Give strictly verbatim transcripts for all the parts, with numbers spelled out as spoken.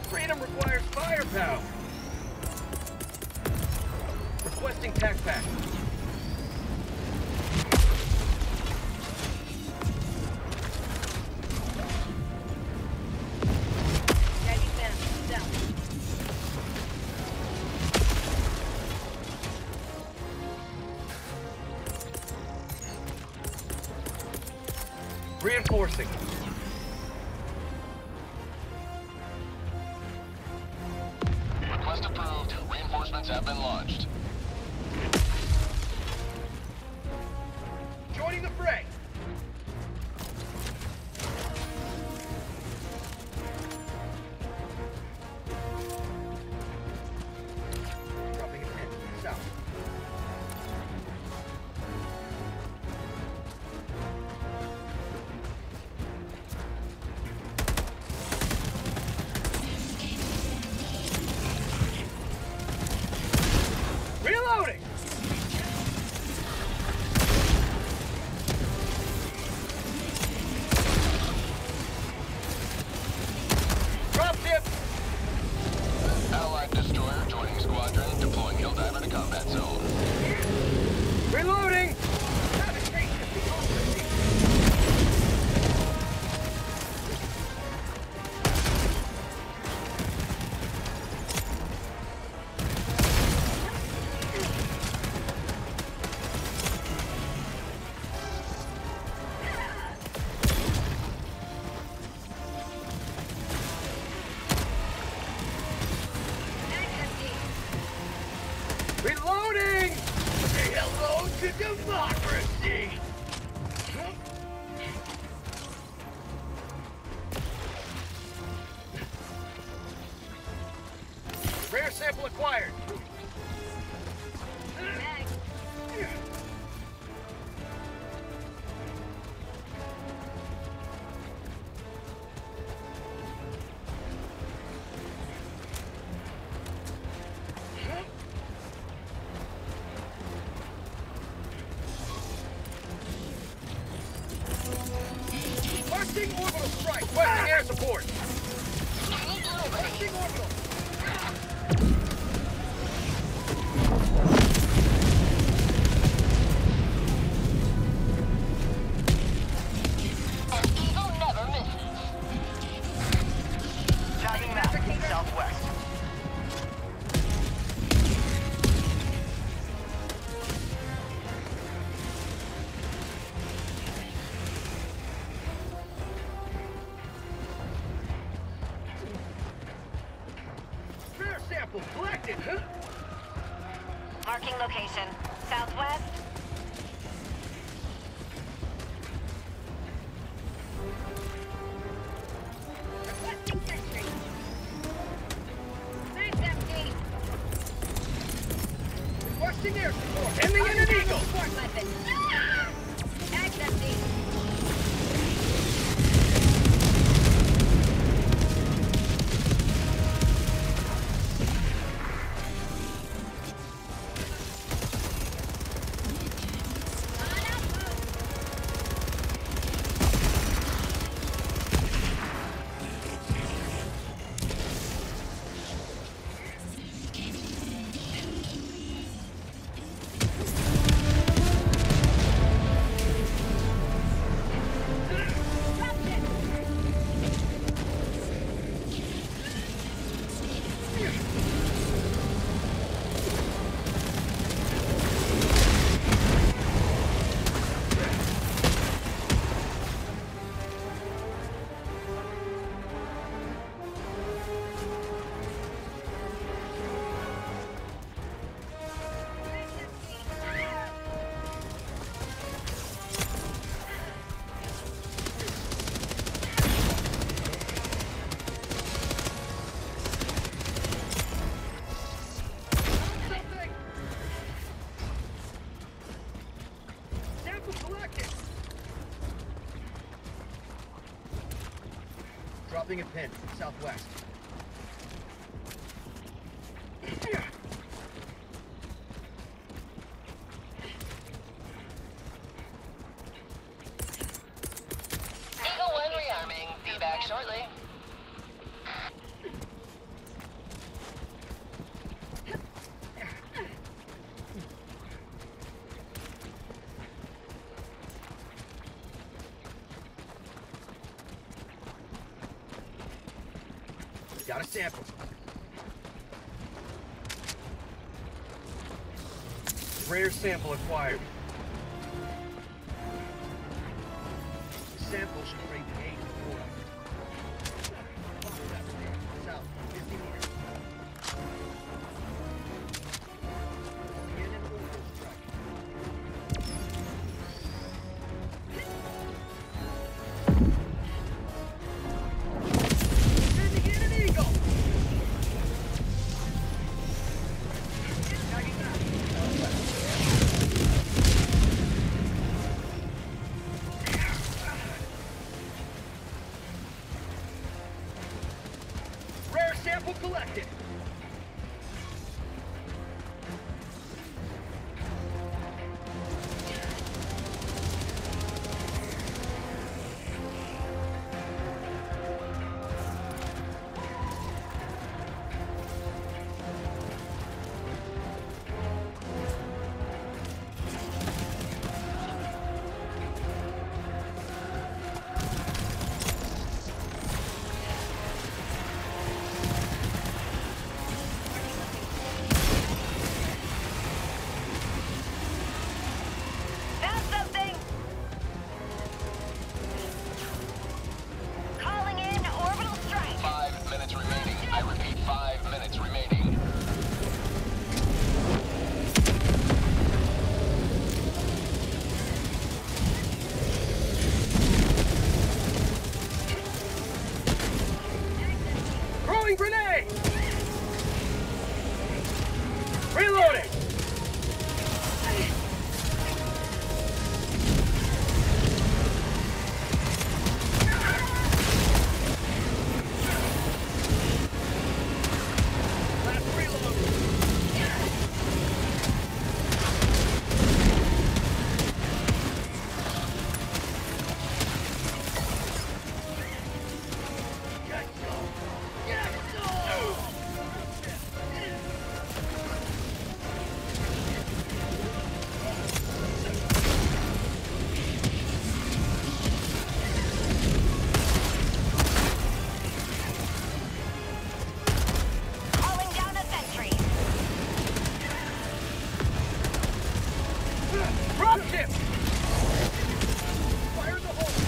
Freedom requires firepower. Requesting tac pack. Reinforcing. Request approved. Reinforcements have been launched. Joining the fray. Dropping a pin. South. Reloading! Drop ship! Allied destroyer joining squadron, deploying Helldiver to combat zone. Reloading! Reloading! Say hello to democracy! Rare sample acquired. Requesting orbital strike. Requesting air support. Requesting orbital. An eagle never misses. Jogging map, southwest. Rare sample collected. Huh? Marking location. Southwest. Requesting sentry. Mag's empty. Requesting air support. Ending in an eagle. Support weapon. Mag's empty. Sample collected. Dropping a pin. Southwest. Eagle one rearming. Be back shortly. Got a sample. Rare sample acquired. The sample should rate eight four. South, fifty meters. Get an orbital strike. Sending in an eagle. Tagging back. Rare sample collected. Found something! Calling in orbital strike. Five minutes remaining. I repeat, five minutes remaining. Throwing grenade! Reloading! Last reload! Yes, go! Yes, go! Calling down a sentry. Drop ship! Fire the hole!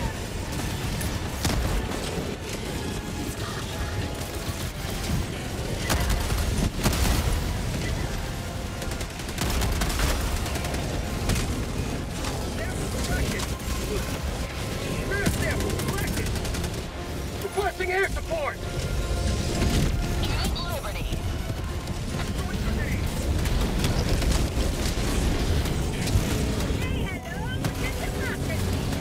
Sample collected! Rare sample collected! Requesting air support! Unit Liberty. Throwing grenade! Hey, hello! Get the rocket!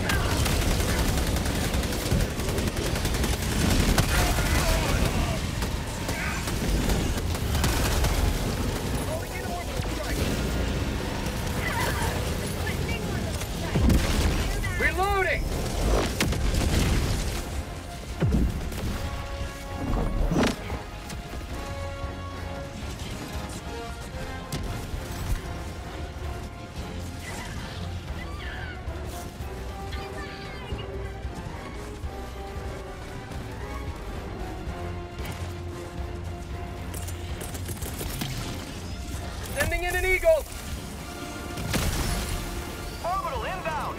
Calling in orbital strike! Requesting orbital strike. Hear that? Reloading! Sending in an eagle! Orbital inbound!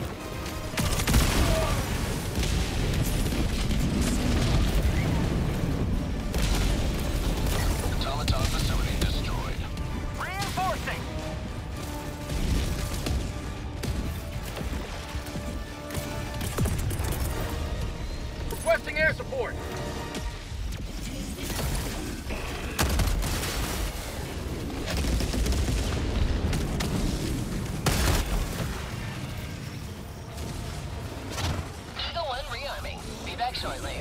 Automaton facility destroyed. Reinforcing! Requesting air support! Eagle One rearming. Be back shortly.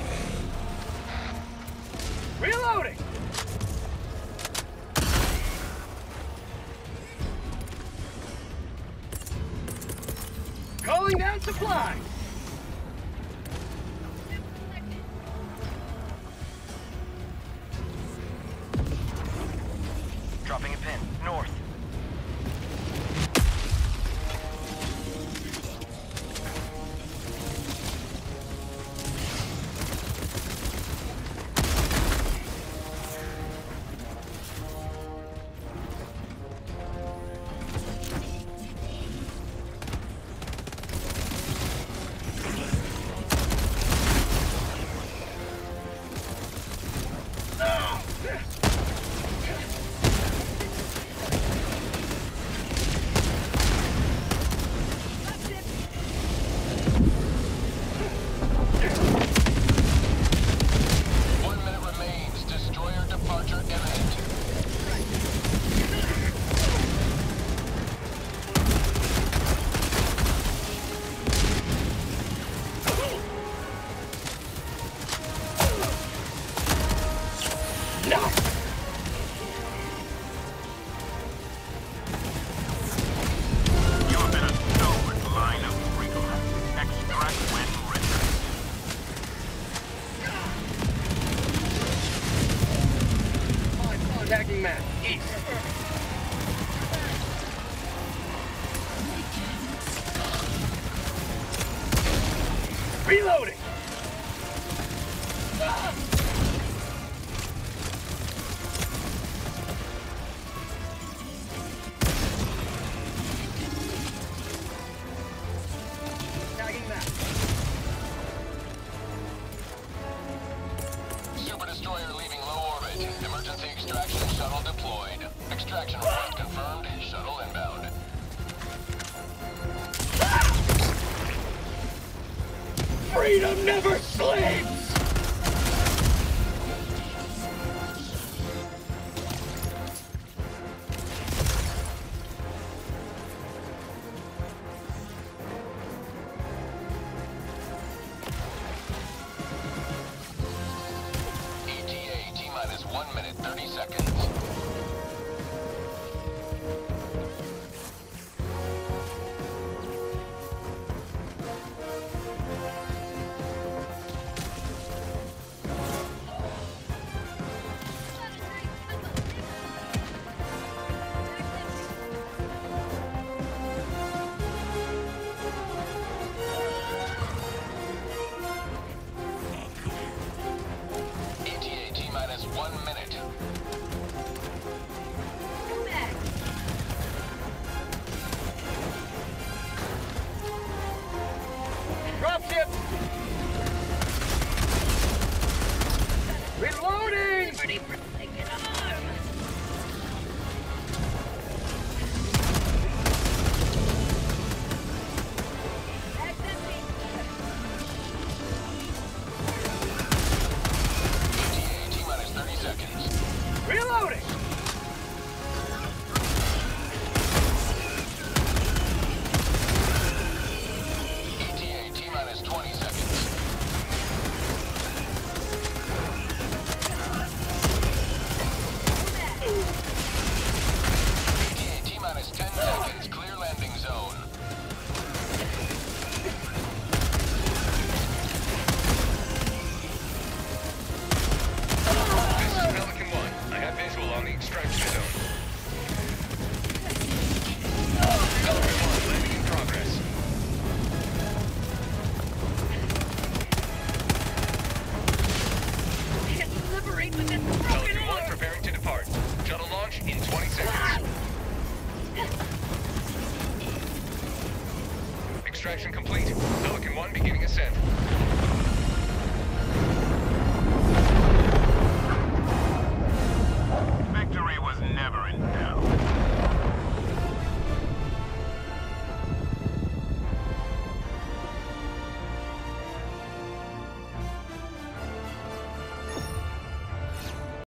Reloading! Calling down supply! Dropping a pin. North. Contacting map. East. Reloading! Tagging map. Super Destroyer leaving low orbit. Emergency extraction shuttle deployed. Extraction request confirmed. Shuttle inbound. Freedom never sleeps! E T A T-minus one minute, thirty seconds. E T A T-minus one minute. Come back. Dropship! Reloading! Ready for taking arm. That's empty. E T A T-minus thirty seconds. Reloading! E T A T-minus twenty seconds. E T A T-minus ten seconds. Clear landing zone. This is Pelican one. I have visual on the extraction zone. Pelican one, landing in progress. Can't liberate with this broken Pelican one arm. preparing to depart. Shuttle launch in twenty seconds. Extraction complete. Pelican one beginning ascent.